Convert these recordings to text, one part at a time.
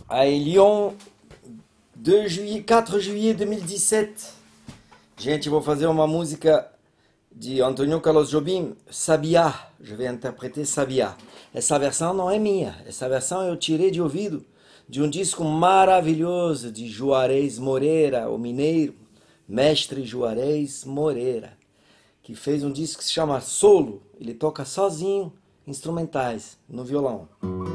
Aí, Lyon, 2 juillet, 4 juillet 2017. Gente, vou fazer uma música de Antônio Carlos Jobim, Sabiá. Je vais interpreter Sabiá. Essa versão não é minha. Essa versão eu tirei de ouvido de um disco maravilhoso de Juarez Moreira, o mineiro, mestre Juarez Moreira, que fez um disco que se chama Solo. Ele toca sozinho instrumentais no violão.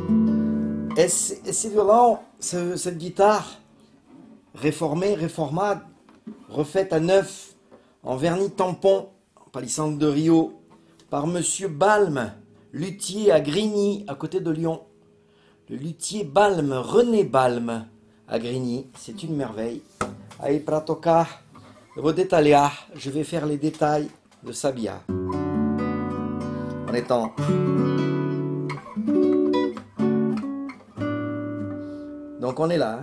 Esse violon, cette guitare réformée, réformade, refaite à neuf, en vernis tampon, palissandre de Rio, par Monsieur Balme, luthier à Grigny, à côté de Lyon. Le luthier Balme, René Balme, à Grigny, c'est une merveille. Aí para tocar, eu vou detalhar, je vais faire les détails de Sabiá. En étant... Donc on est là.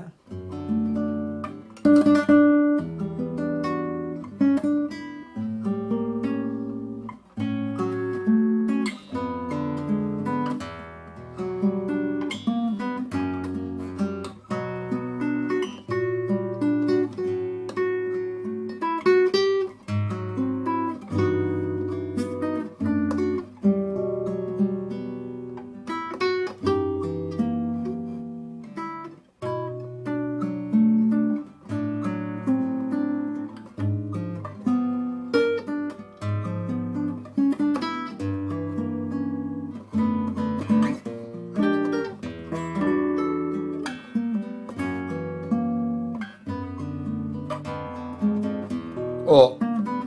Oh.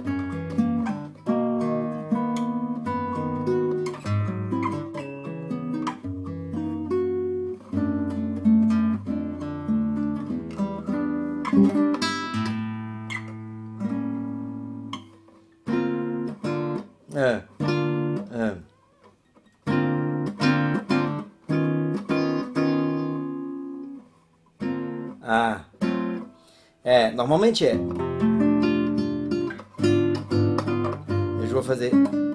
É. Ah. Normalmente é. Eu vou fazer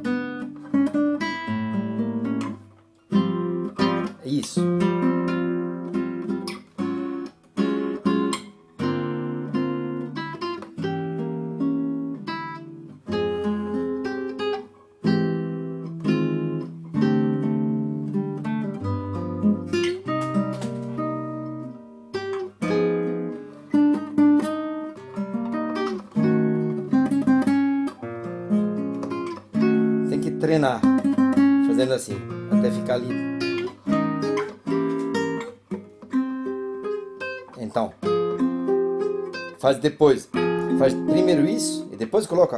isso. Tem que treinar, fazendo assim, até ficar ali. Então, faz depois. Faz primeiro isso e depois coloca.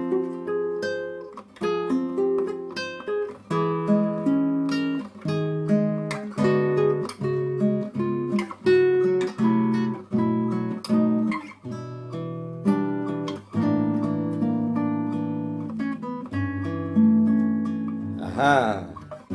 Aham.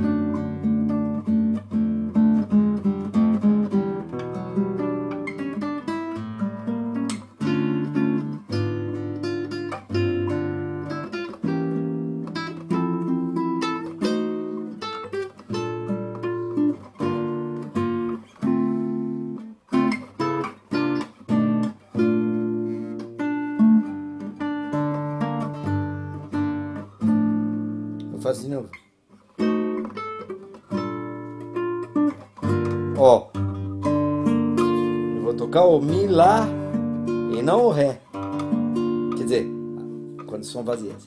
Eu faço de novo. Ó, eu vou tocar o Mi, Lá e não o Ré. Quer dizer, quando são vazias.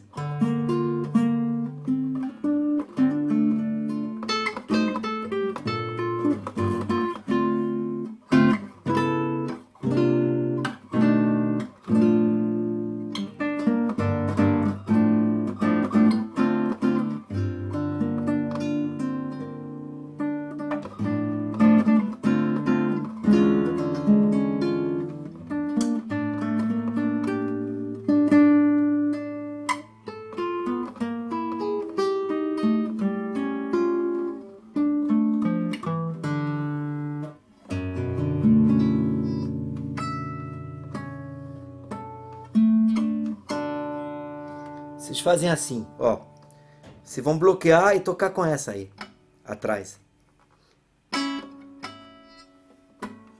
Vocês fazem assim, ó. Vocês vão bloquear e tocar com essa aí, atrás.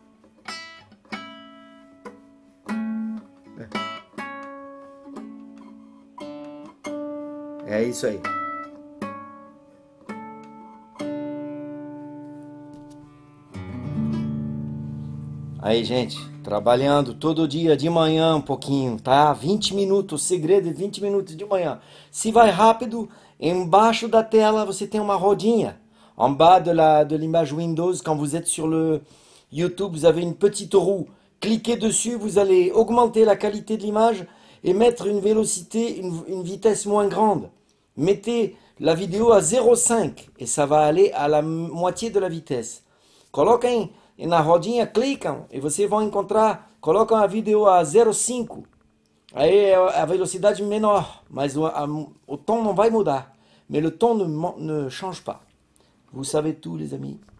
É isso aí. Aí, gente, trabalhando todo dia de manhã um pouquinho, tá? 20 minutos, o segredo é 20 minutos de manhã. Se vai rápido, embaixo da tela você tem uma rodinha. En bas de l'image Windows, quand vous êtes sur le YouTube, vous avez une petite roue. Cliquez dessus, vous allez augmenter la qualité de l'image et mettre une vélocité, une vitesse moins grande. Mettez la vidéo à 0,5 et ça va aller à la moitié de la vitesse. Coloquem na rodinha, clicam e vocês vão encontrar, colocam a vídeo a 0,5. Aí é a velocidade menor, mas o tom não vai mudar. Mais le ton ne change pas. Vous savez tout, les amis.